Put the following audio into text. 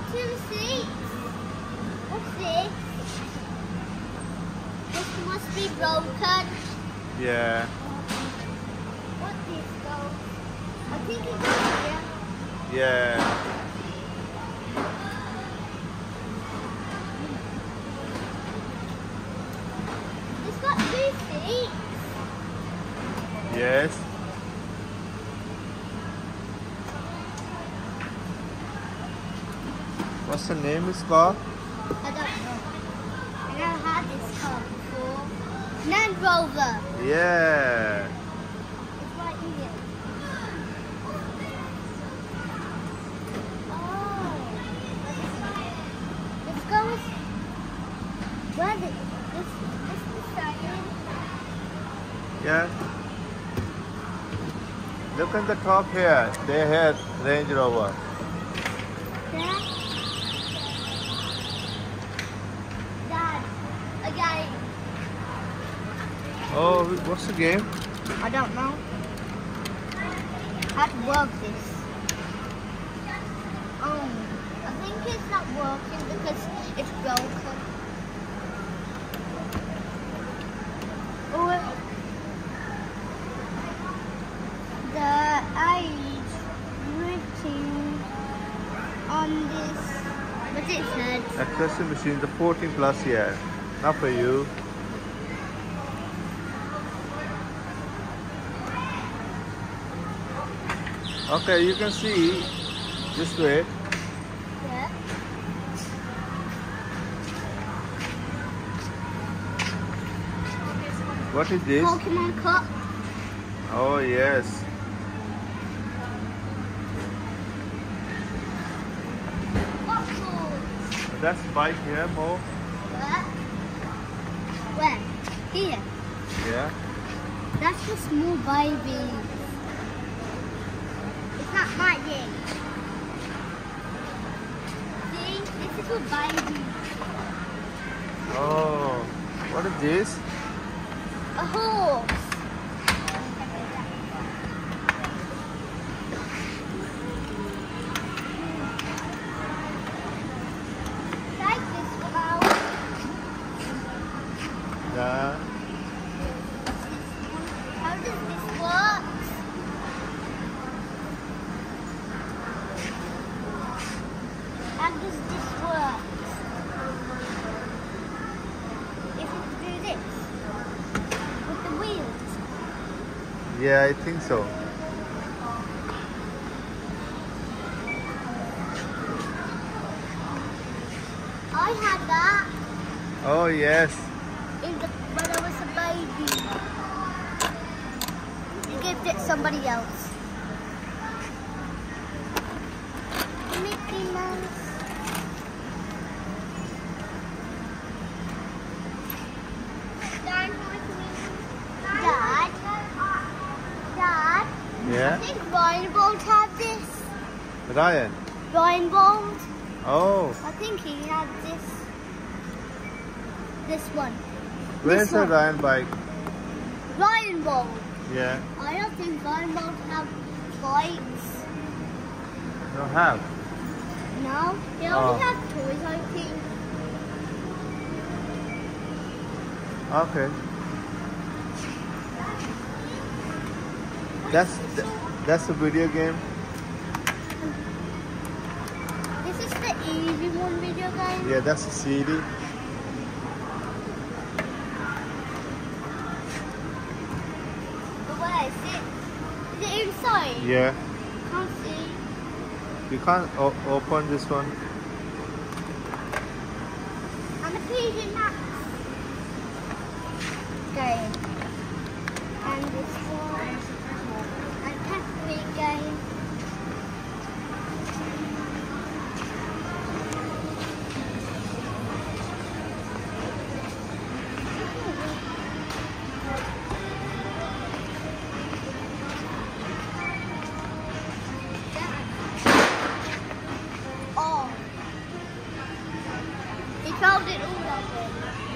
two seats. What's this? This must be broken. Yeah. What's this though? I think it's here. Yeah. It's got two seats. Yes. What's the name of this car? I don't know. I never had this car before. Land Rover. Yeah. It's right here. Oh. Let's go with... Where is it? This is starting. Yeah. Look at the top here. They had Range Rover. There. Dad. Okay. Oh, what's the game? I don't know. How to work this? Oh, I think it's not working because it's broken. Or the age written on this. What's it said? Accessory machine, the 14 plus, yeah. Not for you. Okay, you can see this way. Yeah. What is this? Pokemon Cup. Oh, yes. Popcorn. That's bike here, Mo. Where? Here. Yeah. That's for small baby. It's not my age. See, this is for baby. Oh, what is this? A horse. Take this one out. Yeah. How does this work? How does this work? If we do this with the wheels. Yeah, I think so. I had that Oh, yes. when I was a baby. You gave it to somebody else. Mickey Mouse. Dad. Dad. I Yeah. think Ryan Bolt had this. Ryan. Ryan Bolt. Oh, I think he had this. This one. where's This the one. Ryan bike? Ryan Bolt. Yeah. I don't think Ryan Bolt have bikes. Don't have. No, he Oh. only have toys, I think. Okay. That's a video game. This is the easy one video game. Yeah, that's a CD. But where is it? Is it inside? Yeah. Can't see. You can't open this one. And the PG Max game. And this one. And Peppery game. Oh. He found it all of it.